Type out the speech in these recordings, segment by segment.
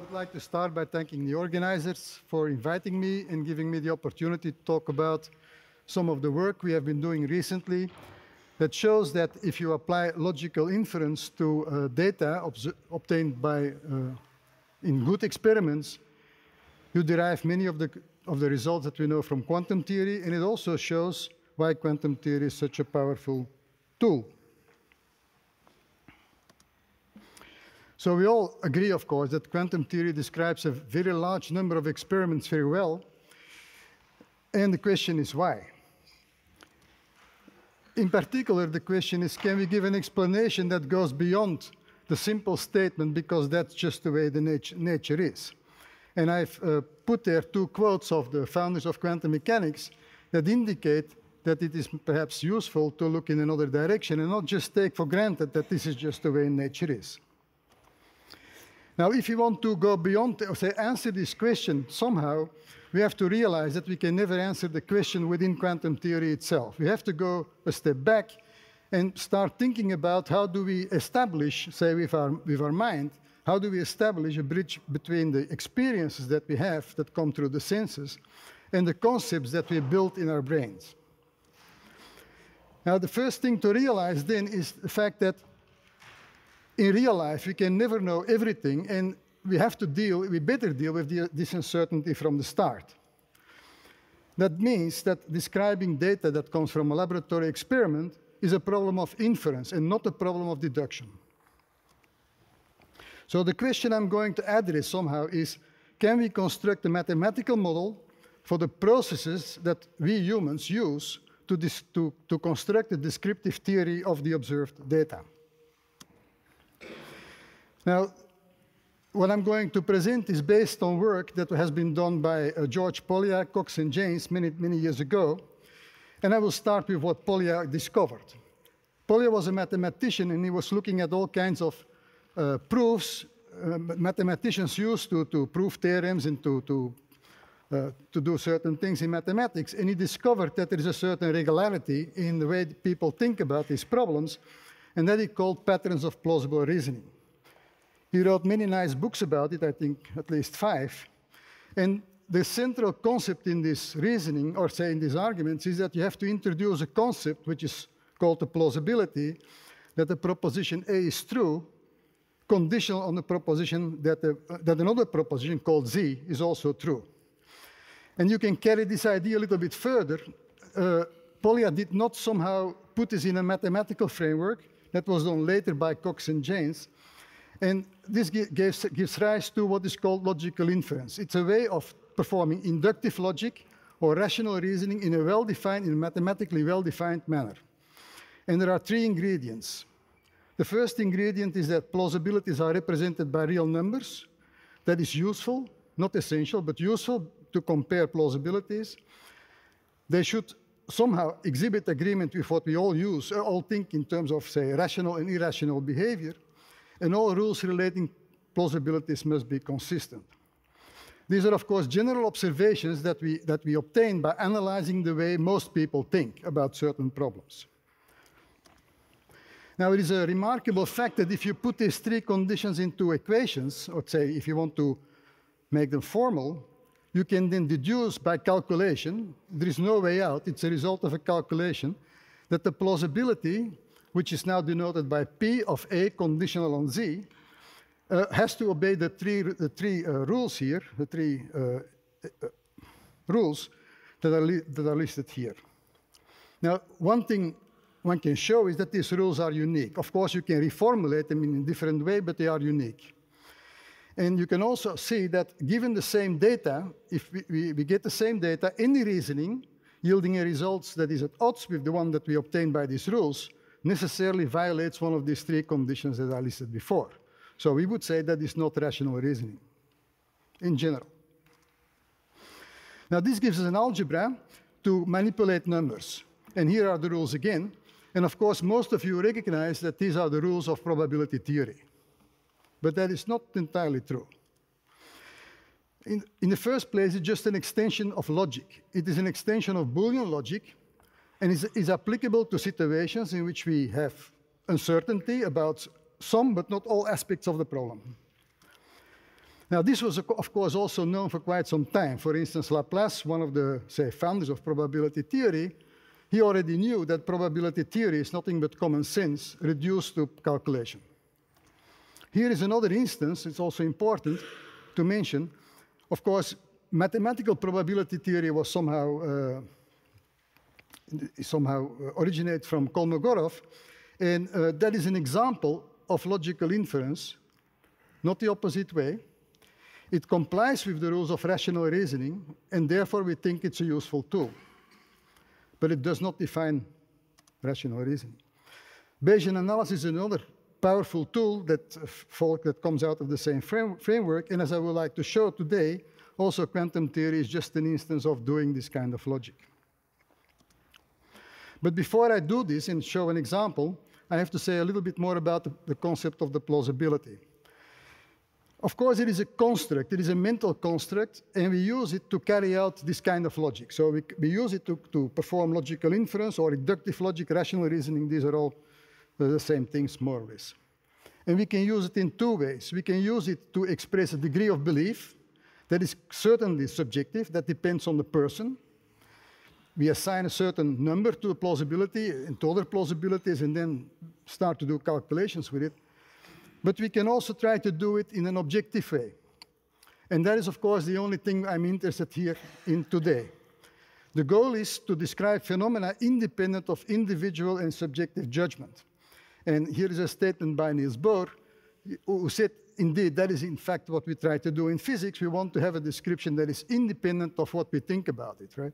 would like to start by thanking the organizers for inviting me and giving me the opportunity to talk about some of the work we have been doing recently that shows that if you apply logical inference to data obtained by, in good experiments, you derive many of the results that we know from quantum theory, and it also shows why quantum theory is such a powerful tool. So we all agree, of course, that quantum theory describes a very large number of experiments very well, and the question is why? In particular, the question is, can we give an explanation that goes beyond the simple statement because that's just the way the nature is? And I've put there two quotes of the founders of quantum mechanics that indicate that it is perhaps useful to look in another direction and not just take for granted that this is just the way nature is. Now, if you want to go beyond, or say, answer this question somehow, we have to realize that we can never answer the question within quantum theory itself. We have to go a step back and start thinking about how do we establish, say, with our mind, how do we establish a bridge between the experiences that we have that come through the senses and the concepts that we build in our brains. Now, the first thing to realize then is the fact that in real life, we can never know everything, and we better deal with this uncertainty from the start. That means that describing data that comes from a laboratory experiment is a problem of inference and not a problem of deduction. So the question I'm going to address somehow is, can we construct a mathematical model for the processes that we humans use to construct a descriptive theory of the observed data? Now, what I'm going to present is based on work that has been done by George Polya, Cox and James many years ago. And I will start with what Polya discovered. Polya was a mathematician, and he was looking at all kinds of proofs mathematicians use to prove theorems and to do certain things in mathematics. And he discovered that there is a certain regularity in the way people think about these problems, and that he called patterns of plausible reasoning. He wrote many nice books about it, I think at least 5. And the central concept in this reasoning, or say in these arguments, is that you have to introduce a concept which is called the plausibility, that the proposition A is true, conditional on the proposition that another proposition called Z is also true. And you can carry this idea a little bit further. Polya did not somehow put this in a mathematical framework. That was done later by Cox and James. And this gives rise to what is called logical inference. It's a way of performing inductive logic or rational reasoning in a mathematically well-defined manner. And there are 3 ingredients. The first ingredient is that plausibilities are represented by real numbers. That is useful, not essential, but useful to compare plausibilities. They should somehow exhibit agreement with what we all think in terms of, say, rational and irrational behavior. And all rules relating plausibilities must be consistent. These are, of course, general observations that we obtain by analyzing the way most people think about certain problems. Now, it is a remarkable fact that if you put these 3 conditions into equations, or say if you want to make them formal, you can then deduce by calculation, there is no way out, it's a result of a calculation, that the plausibility, which is now denoted by P of A conditional on Z, has to obey the three rules here, the 3 rules that are listed here. Now, one thing one can show is that these rules are unique. Of course, you can reformulate them in a different way, but they are unique. And you can also see that given the same data, if we get the same data, any reasoning yielding a result that is at odds with the one that we obtained by these rules necessarily violates one of these 3 conditions that I listed before. So we would say that is not rational reasoning in general. Now, this gives us an algebra to manipulate numbers. And here are the rules again. And of course, most of you recognize that these are the rules of probability theory. But that is not entirely true. In the first place, it's just an extension of logic. It is an extension of Boolean logic, and is applicable to situations in which we have uncertainty about some but not all aspects of the problem. Now, this was, of course, also known for quite some time. For instance, Laplace, one of the, say, founders of probability theory, he already knew that probability theory is nothing but common sense reduced to calculation. Here is another instance. It's also important to mention. Of course, mathematical probability theory was somehow originated from Kolmogorov, and that is an example of logical inference, not the opposite way. It complies with the rules of rational reasoning, and therefore we think it's a useful tool. But it does not define rational reasoning. Bayesian analysis is another powerful tool that comes out of the same framework, and as I would like to show today, also quantum theory is just an instance of doing this kind of logic. But before I do this and show an example, I have to say a little bit more about the concept of the plausibility. Of course, it is a construct, it is a mental construct, and we use it to carry out this kind of logic. So we use it to perform logical inference or inductive logic, rational reasoning. These are all the same things, more or less. And we can use it in two ways. We can use it to express a degree of belief that is certainly subjective, that depends on the person. We assign a certain number to a plausibility and to other plausibilities and then start to do calculations with it. But we can also try to do it in an objective way. And that is, of course, the only thing I'm interested here in today. The goal is to describe phenomena independent of individual and subjective judgment. And here is a statement by Niels Bohr, who said, indeed, that is in fact what we try to do in physics. We want to have a description that is independent of what we think about it, right?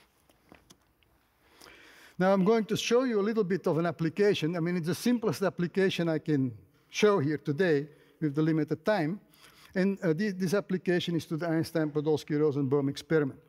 Now I'm going to show you a little bit of an application. I mean, it's the simplest application I can show here today with the limited time. And this application is to the Einstein-Podolsky-Rosenbaum experiment.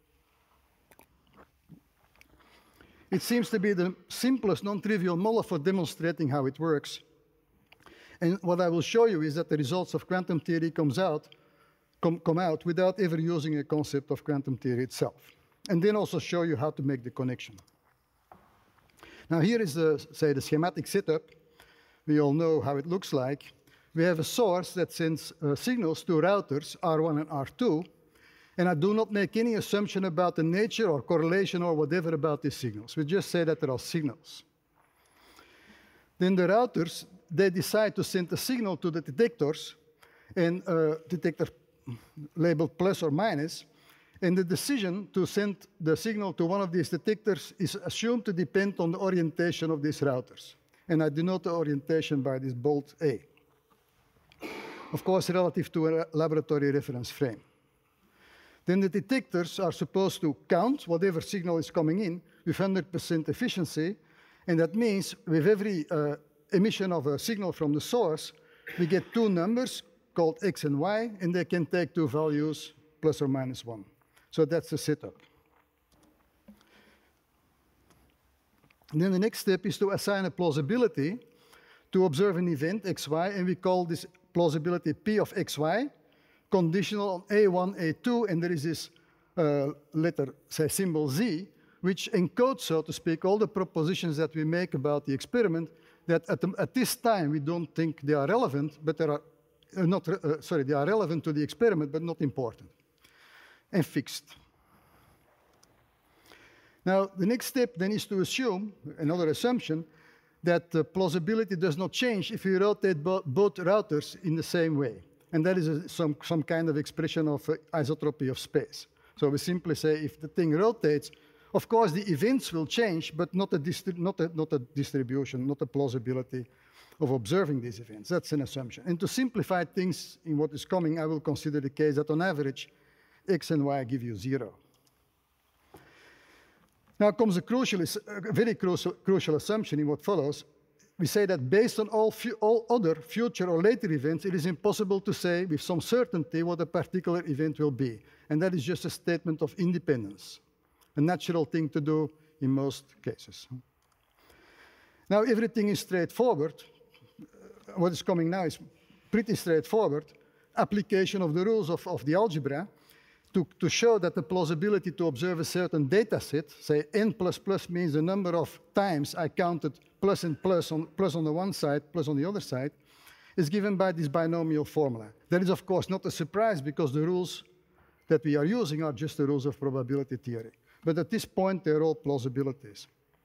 It seems to be the simplest non-trivial model for demonstrating how it works. And what I will show you is that the results of quantum theory come out without ever using a concept of quantum theory itself. And then also show you how to make the connection. Now here is, the schematic setup. We all know how it looks like. We have a source that sends signals to routers R1 and R2, and I do not make any assumption about the nature or correlation or whatever about these signals. We just say that there are signals. Then the routers, they decide to send a signal to the detectors, and detector labeled plus or minus, and the decision to send the signal to one of these detectors is assumed to depend on the orientation of these routers. And I denote the orientation by this bold A. Of course, relative to a laboratory reference frame. Then the detectors are supposed to count whatever signal is coming in with 100% efficiency, and that means with every emission of a signal from the source, we get two numbers called X and Y, and they can take two values, plus or minus 1. So that's the setup. And then the next step is to assign a plausibility to observe an event, xy, and we call this plausibility P of xy, conditional on A1, A2, and there is this letter, say, symbol Z, which encodes, so to speak, all the propositions that we make about the experiment that at this time we don't think they are relevant, but they are they are relevant to the experiment, but not important, and fixed. Now, the next step then is to assume, another assumption, that the plausibility does not change if we rotate both routers in the same way. And that is some kind of expression of isotropy of space. So we simply say if the thing rotates, of course the events will change, but not a distribution, not a plausibility of observing these events. That's an assumption. And to simplify things in what is coming, I will consider the case that on average, X and Y give you 0. Now comes a very crucial assumption in what follows. We say that based on all other future or later events, it is impossible to say with some certainty what a particular event will be. And that is just a statement of independence, a natural thing to do in most cases. Now everything is straightforward. What is coming now is pretty straightforward. Application of the rules of the algebra to show that the plausibility to observe a certain data set, say n plus plus means the number of times I counted plus and plus on the one side, plus on the other side, is given by this binomial formula. That is, of course, not a surprise because the rules that we are using are just the rules of probability theory. But at this point, they're all plausibilities.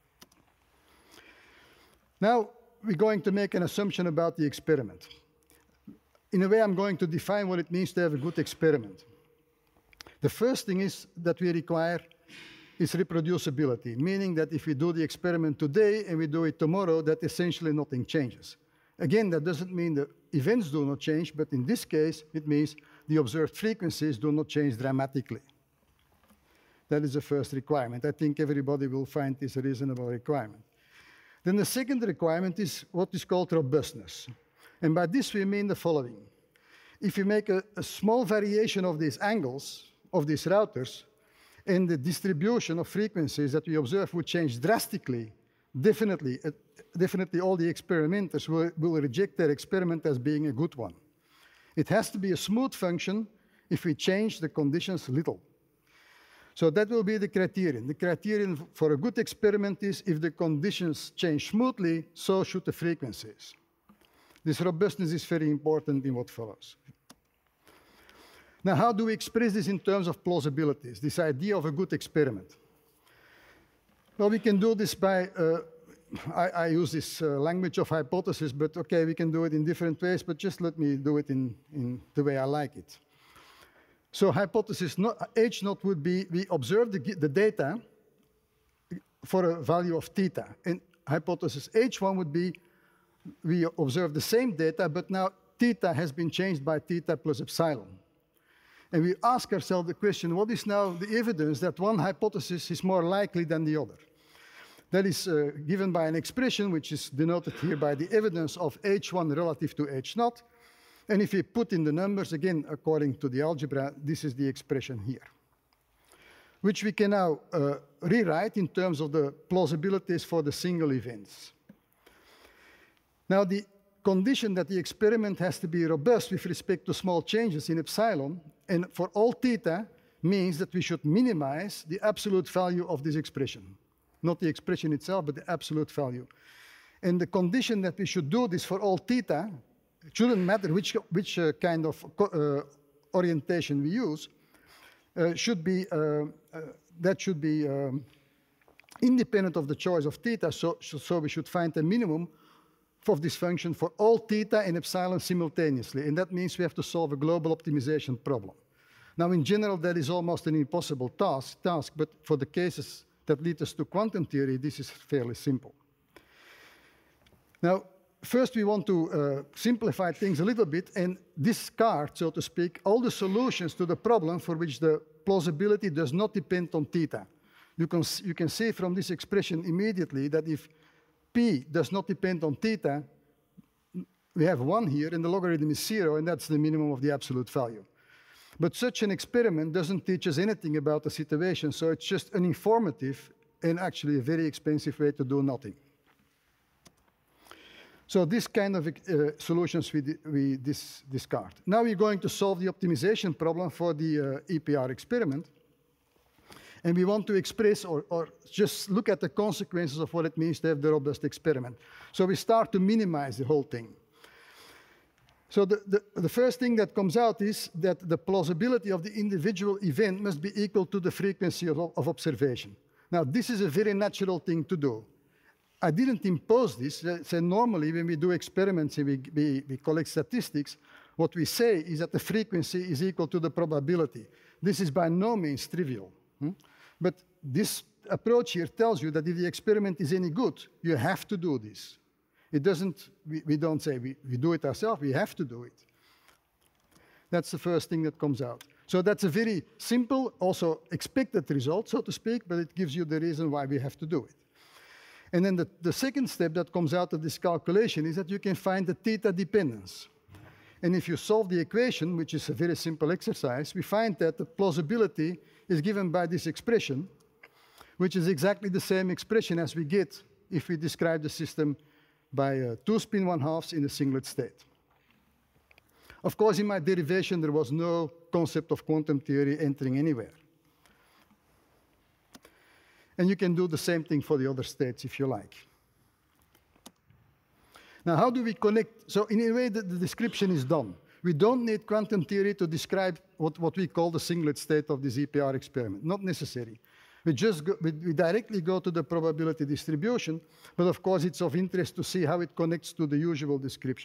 Now, we're going to make an assumption about the experiment. In a way, I'm going to define what it means to have a good experiment. The first thing is that we require is reproducibility, meaning that if we do the experiment today and we do it tomorrow, that essentially nothing changes. Again, that doesn't mean the events do not change, but in this case, it means the observed frequencies do not change dramatically. That is the first requirement. I think everybody will find this a reasonable requirement. Then the second requirement is what is called robustness. And by this we mean the following. If you make a small variation of these angles, of these routers, and the distribution of frequencies that we observe would change drastically, definitely all the experimenters will reject their experiment as being a good one. It has to be a smooth function if we change the conditions little. So that will be the criterion. The criterion for a good experiment is if the conditions change smoothly, so should the frequencies. This robustness is very important in what follows. Now, how do we express this in terms of plausibilities, this idea of a good experiment? Well, we can do this by, I use this language of hypothesis, but okay, we can do it in different ways, but just let me do it in the way I like it. So hypothesis H0 would be, we observe the data for a value of theta. And hypothesis H1 would be, we observe the same data, but now theta has been changed by theta plus epsilon. And we ask ourselves the question, what is now the evidence that one hypothesis is more likely than the other? That is given by an expression which is denoted here by the evidence of H1 relative to H0. And if we put in the numbers, again, according to the algebra, this is the expression here, which we can now rewrite in terms of the plausibilities for the single events. Now, the condition that the experiment has to be robust with respect to small changes in epsilon and for all theta means that we should minimize the absolute value of this expression. Not the expression itself, but the absolute value. And the condition that we should do this for all theta, it shouldn't matter which kind of orientation we use, should be independent of the choice of theta, so we should find a minimum of this function for all theta and epsilon simultaneously. And that means we have to solve a global optimization problem. Now, in general, that is almost an impossible task, but for the cases that lead us to quantum theory, this is fairly simple. Now, first, we want to simplify things a little bit and discard, so to speak, all the solutions to the problem for which the plausibility does not depend on theta. You can see from this expression immediately that if P does not depend on theta, we have 1 here, and the logarithm is 0, and that's the minimum of the absolute value. But such an experiment doesn't teach us anything about the situation, so it's just an informative and actually a very expensive way to do nothing. So this kind of solutions we discard. Now we're going to solve the optimization problem for the EPR experiment. And we want to express or just look at the consequences of what it means to have the robust experiment. So we start to minimize the whole thing. So the first thing that comes out is that the plausibility of the individual event must be equal to the frequency of observation. Now, this is a very natural thing to do. I didn't impose this. So normally, when we do experiments and we collect statistics, what we say is that the frequency is equal to the probability. This is by no means trivial. But this approach here tells you that if the experiment is any good, you have to do this. It doesn't, we don't say we do it ourselves, we have to do it. That's the first thing that comes out. So that's a very simple, also expected result, so to speak, but it gives you the reason why we have to do it. And then the second step that comes out of this calculation is that you can find the theta dependence. And if you solve the equation, which is a very simple exercise, we find that the plausibility is given by this expression, which is exactly the same expression as we get if we describe the system by 2 spin 1/2 in a singlet state. Of course, in my derivation, there was no concept of quantum theory entering anywhere. And you can do the same thing for the other states if you like. Now, how do we connect? So in a way, the description is done. We don't need quantum theory to describe what we call the singlet state of this EPR experiment. Not necessary. We directly go to the probability distribution, but of course it's of interest to see how it connects to the usual description.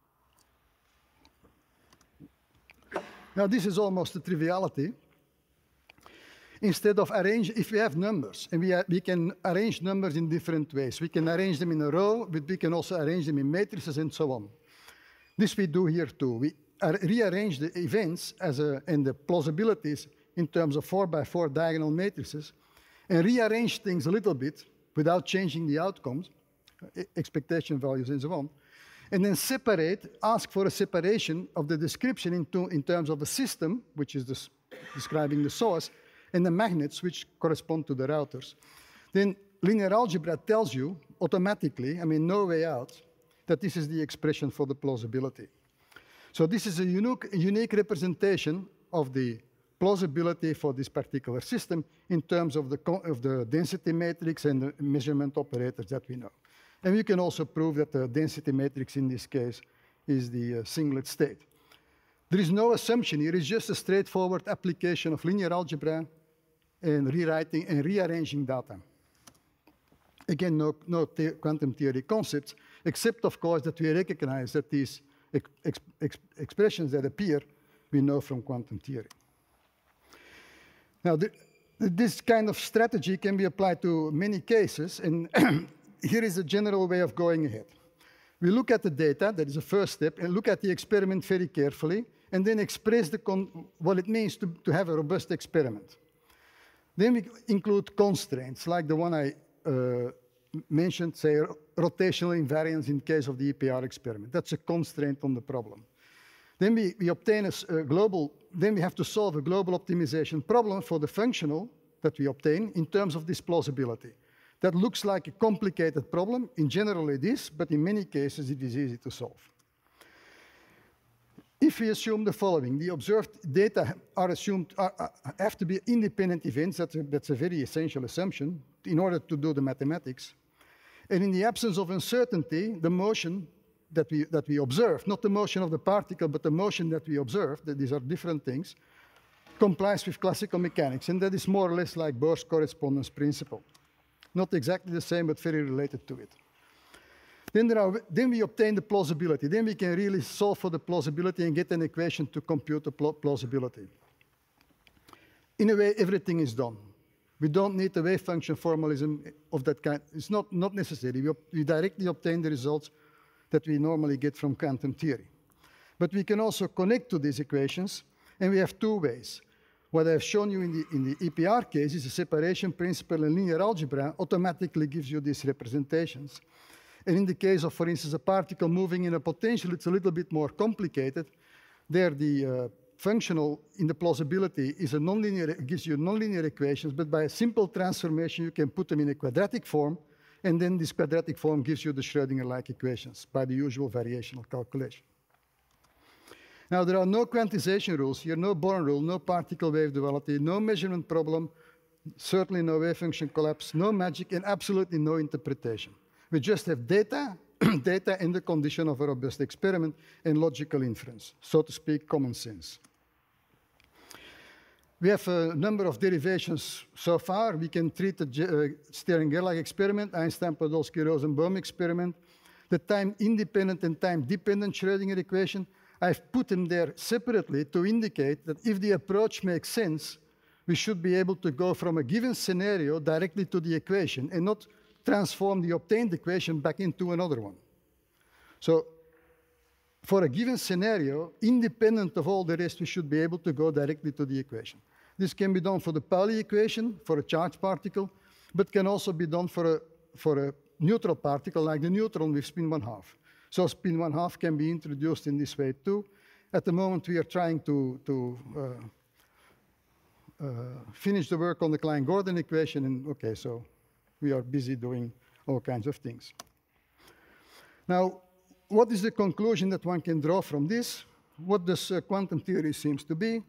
Now this is almost a triviality. Instead of if we have numbers, and we can arrange numbers in different ways. We can arrange them in a row, but we can also arrange them in matrices and so on. This we do here too. We rearrange the events and the plausibilities in terms of 4x4 diagonal matrices, and rearrange things a little bit without changing the outcomes, expectation values and so on, and then ask for a separation of the description in terms of the system, which is describing the source, and the magnets, which correspond to the routers. Then linear algebra tells you automatically, I mean, no way out, that this is the expression for the plausibility. So this is a unique representation of the plausibility for this particular system in terms of the density matrix and the measurement operators that we know. And we can also prove that the density matrix in this case is the singlet state. There is no assumption here, it's just a straightforward application of linear algebra and rewriting and rearranging data. Again, no quantum theory concepts, except of course that we recognize that these expressions that appear, we know from quantum theory. Now, this kind of strategy can be applied to many cases, and here is a general way of going ahead. We look at the data, that is the first step, and look at the experiment very carefully, and then express what it means to have a robust experiment. Then we include constraints, like the one I mentioned, say, rotational invariance in case of the EPR experiment. That's a constraint on the problem. Then we obtain then we have to solve a global optimization problem for the functional that we obtain in terms of this plausibility. That looks like a complicated problem. In general it is, but in many cases it is easy to solve. If we assume the following, the observed data have to be independent events, that's a very essential assumption in order to do the mathematics. And in the absence of uncertainty, the motion that we observe, not the motion of the particle, but the motion that we observe, that these are different things, complies with classical mechanics. And that is more or less like Bohr's correspondence principle. Not exactly the same, but very related to it. Then we obtain the plausibility. Then we can really solve for the plausibility and get an equation to compute the plausibility. In a way, everything is done. We don't need a wave function formalism of that kind. It's not necessary. We directly obtain the results that we normally get from quantum theory. But we can also connect to these equations, and we have two ways. What I've shown you in the EPR case is a separation principle, and linear algebra automatically gives you these representations. And in the case of, for instance, a particle moving in a potential, it's a little bit more complicated. There, the functional in the plausibility is gives you nonlinear equations, but by a simple transformation, you can put them in a quadratic form, and then this quadratic form gives you the Schrödinger-like equations by the usual variational calculation. Now, there are no quantization rules here, no Born rule, no particle wave duality, no measurement problem, certainly no wave function collapse, no magic, and absolutely no interpretation. We just have data, data and the condition of a robust experiment and logical inference, so to speak, common sense. We have a number of derivations so far. We can treat the Stern-Gerlach experiment, Einstein-Podolsky-Rosenbohm experiment, the time-independent and time-dependent Schrödinger equation. I've put them there separately to indicate that if the approach makes sense, we should be able to go from a given scenario directly to the equation and not transform the obtained equation back into another one. So for a given scenario, independent of all the rest, we should be able to go directly to the equation. This can be done for the Pauli equation, for a charged particle, but can also be done for a neutral particle like the neutron with spin 1/2. So spin 1/2 can be introduced in this way too. At the moment, we are trying to finish the work on the Klein-Gordon equation, and okay, so we are busy doing all kinds of things. Now, what is the conclusion that one can draw from this? What does quantum theory seems to be,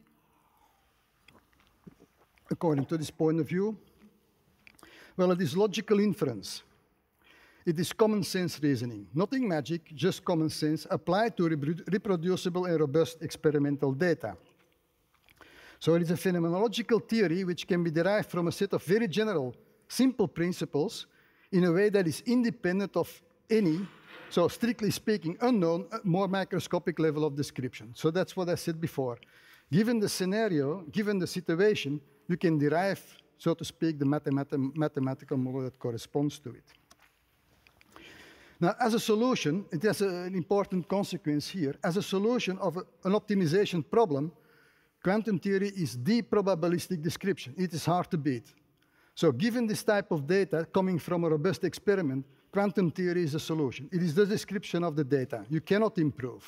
according to this point of view? Well, it is logical inference. It is common sense reasoning. Nothing magic, just common sense applied to reproducible and robust experimental data. So it is a phenomenological theory which can be derived from a set of very general, simple principles in a way that is independent of any, so strictly speaking, unknown, more microscopic level of description. So that's what I said before. Given the scenario, given the situation, you can derive, so to speak, the mathematical model that corresponds to it. Now, as a solution, it has an important consequence here. As a solution of an optimization problem, quantum theory is the probabilistic description. It is hard to beat. So given this type of data coming from a robust experiment, quantum theory is a solution. It is the description of the data. You cannot improve.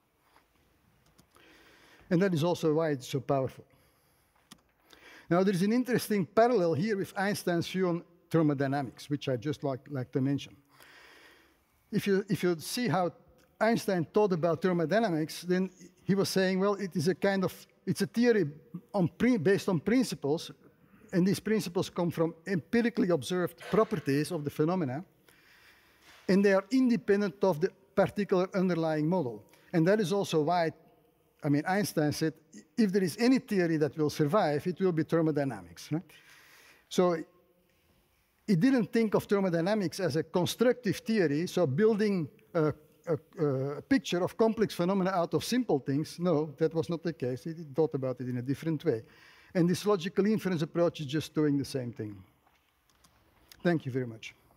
And that is also why it's so powerful. Now, there is an interesting parallel here with Einstein's view on thermodynamics, which I just like to mention. If you see how Einstein thought about thermodynamics, then he was saying, well, it is a kind of, it's a theory based on principles, and these principles come from empirically observed properties of the phenomena, and they are independent of the particular underlying model. And that is also why, I mean, Einstein said, if there is any theory that will survive, it will be thermodynamics. Right? So he didn't think of thermodynamics as a constructive theory, so building a picture of complex phenomena out of simple things. No, that was not the case. He thought about it in a different way. And this logical inference approach is just doing the same thing. Thank you very much.